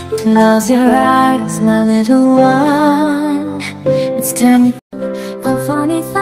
Close your eyes, my little one. It's time. Avanitha.